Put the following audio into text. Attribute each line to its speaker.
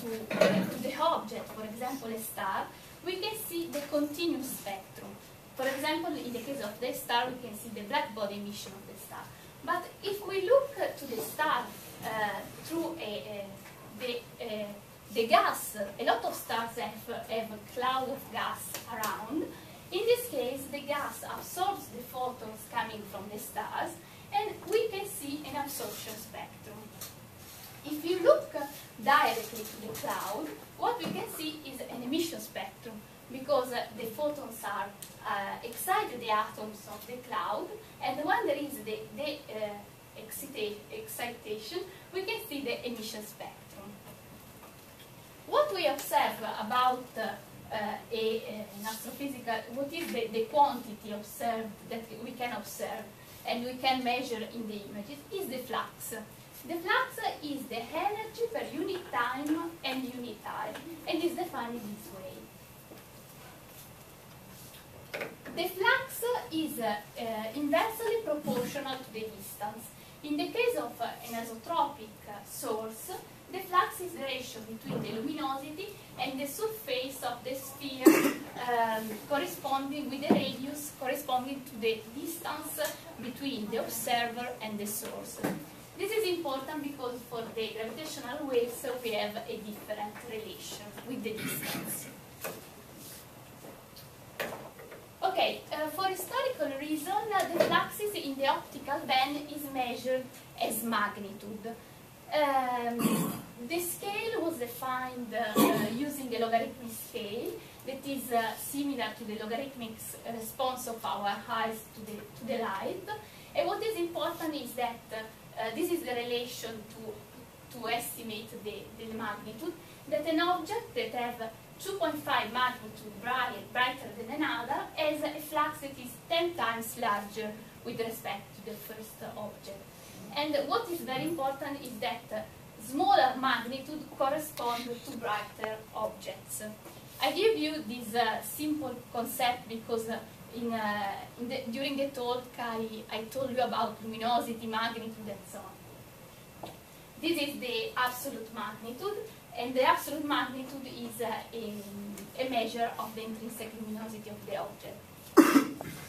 Speaker 1: to the object, for example a star, we can see the continuous spectrum. For example, in the case of the star, we can see the black body emission of the star. But if we look to the star through the gas, a lot of stars have a cloud of gas around. In this case, the gas absorbs the photons coming from the stars, and we can see an absorption spectrum. If you look directly to the cloud, what we can see is an emission spectrum, because the photons are excited the atoms of the cloud, and when there is the excitation, we can see the emission spectrum. What we observe about an astrophysical, what is the quantity observed that we can observe and we can measure in the images, is the flux. The flux is the energy per unit time and unit time, and is defined in this way. The flux is inversely proportional to the distance. In the case of an isotropic source, the flux is the ratio between the luminosity and the surface of the sphere corresponding with the radius corresponding to the distance between the observer and the source. This is important because for the gravitational waves we have a different relation with the distance. Okay, for historical reason, the fluxes in the optical band is measured as magnitude. The scale was defined using a logarithmic scale that is similar to the logarithmic response of our eyes to the light. And what is important is that this is the relation to estimate the magnitude, that an object that has 2.5 magnitude brighter than another has a flux that is 10 times larger with respect to the first object. And what is very important is that smaller magnitude correspond to brighter objects. I give you this simple concept because during the talk I told you about luminosity, magnitude, and so on. This is the absolute magnitude, and the absolute magnitude is a measure of the intrinsic luminosity of the object.